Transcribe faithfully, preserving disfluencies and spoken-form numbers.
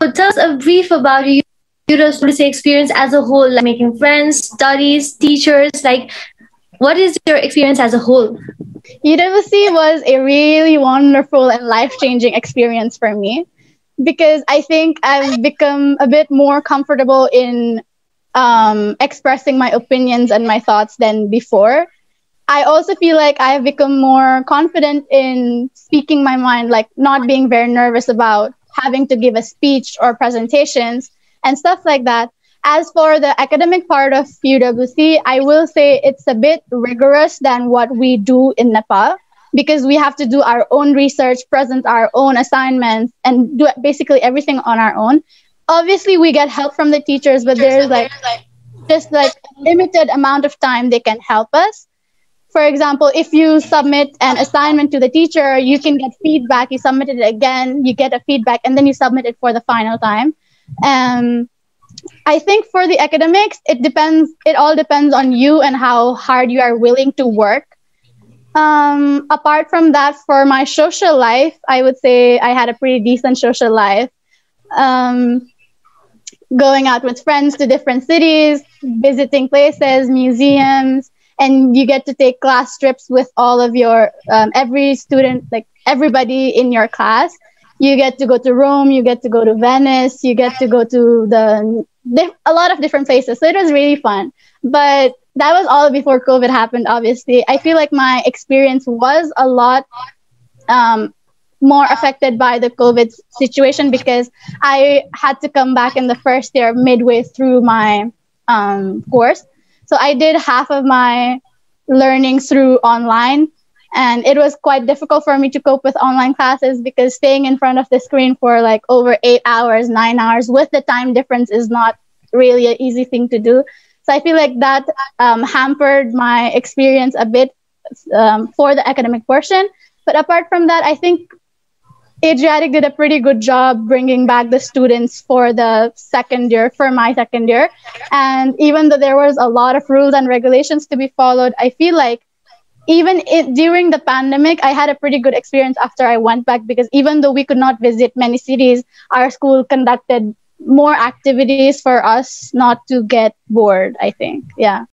tell us a brief about your university experience as a whole, like making friends, studies, teachers. Like, what is your experience as a whole? U W C was a really wonderful and life changing experience for me because I think I've become a bit more comfortable in um, expressing my opinions and my thoughts than before. I also feel like I've become more confident in speaking my mind, like not being very nervous about having to give a speech or presentations and stuff like that. As for the academic part of U W C, I will say it's a bit rigorous than what we do in Nepal because we have to do our own research, present our own assignments, and do basically everything on our own. Obviously, we get help from the teachers, but there's like just like a limited amount of time they can help us. For example, if you submit an assignment to the teacher, you can get feedback. You submit it again, you get a feedback, and then you submit it for the final time. Um, I think for the academics, it depends. It all depends on you and how hard you are willing to work. Um, apart from that, for my social life, I would say I had a pretty decent social life. Um, Going out with friends to different cities, visiting places, museums, and you get to take class trips with all of your um, every student, like everybody in your class. You get to go to Rome, you get to go to Venice, you get to go to the a lot of different places. So it was really fun. But that was all before COVID happened. Obviously, I feel like my experience was a lot um, more affected by the COVID situation because I had to come back in the first year midway through my um, course. So I did half of my learning through online, and it was quite difficult for me to cope with online classes because staying in front of the screen for like over eight hours, nine hours with the time difference is not really an easy thing to do. So I feel like that um, hampered my experience a bit um, for the academic portion. But apart from that, I think Adriatic did a pretty good job bringing back the students for the second year, for my second year. And even though there was a lot of rules and regulations to be followed, I feel like even it, during the pandemic, I had a pretty good experience after I went back because even though we could not visit many cities, our school conducted more activities for us not to get bored, I think. Yeah.